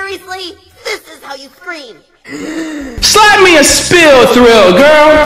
Seriously? This is how you scream. Slap me a spill thrill, girl.